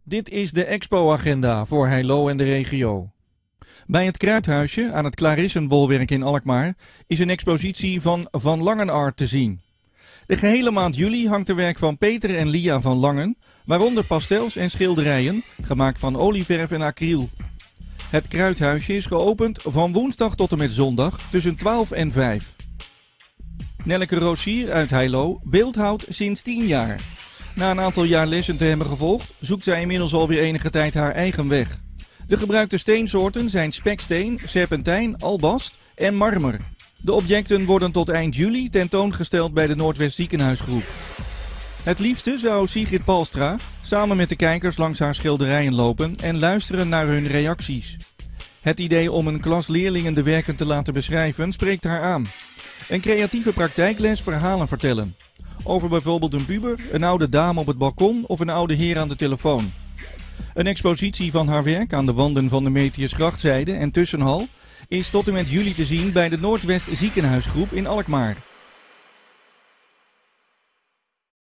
Dit is de expo-agenda voor Heilo en de regio. Bij het Kruidhuisje aan het Clarissenbolwerk in Alkmaar is een expositie van Van Langen Art te zien. De gehele maand juli hangt er werk van Peter en Lia van Langen, waaronder pastels en schilderijen, gemaakt van olieverf en acryl. Het Kruidhuisje is geopend van woensdag tot en met zondag tussen 12 en 5. Nelleke Roosier uit Heilo beeldhoudt sinds 10 jaar. Na een aantal jaar lessen te hebben gevolgd, zoekt zij inmiddels alweer enige tijd haar eigen weg. De gebruikte steensoorten zijn speksteen, serpentijn, albast en marmer. De objecten worden tot eind juli tentoongesteld bij de Noordwest Ziekenhuisgroep. Het liefste zou Sigrid Palstra samen met de kijkers langs haar schilderijen lopen en luisteren naar hun reacties. Het idee om een klas leerlingen de werken te laten beschrijven spreekt haar aan. Een creatieve praktijkles verhalen vertellen. Over bijvoorbeeld een puber, een oude dame op het balkon of een oude heer aan de telefoon. Een expositie van haar werk aan de wanden van de Metiusgrachtzijde en Tussenhal is tot en met juli te zien bij de Noordwest Ziekenhuisgroep in Alkmaar.